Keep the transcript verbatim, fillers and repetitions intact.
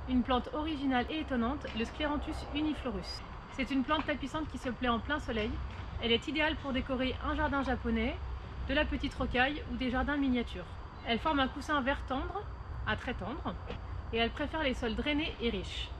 une plante originale et étonnante, le Scleranthus uniflorus. C'est une plante tapissante qui se plaît en plein soleil. Elle est idéale pour décorer un jardin japonais, de la petite rocaille ou des jardins miniatures. Elle forme un coussin vert tendre, à très tendre, et elle préfère les sols drainés et riches.